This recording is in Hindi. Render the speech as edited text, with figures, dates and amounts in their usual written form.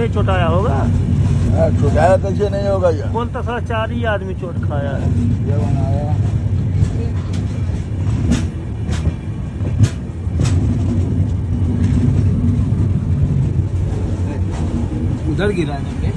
नहीं चोटाया होगा। छुटाया कैसे नहीं होगा यार। बोलता सारा 4 ही आदमी चोट खाया है। ये बनाया उधर गिरा है